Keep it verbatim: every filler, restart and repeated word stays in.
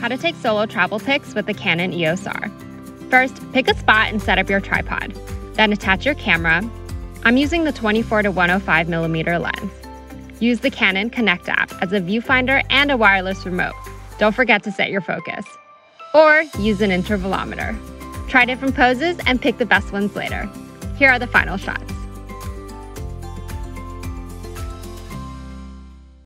how to take solo travel pics with the Canon E O S R. First, pick a spot and set up your tripod. Then attach your camera. I'm using the twenty-four to one oh five millimeter lens. Use the Canon Connect app as a viewfinder and a wireless remote. Don't forget to set your focus. Or use an intervalometer. Try different poses and pick the best ones later. Here are the final shots.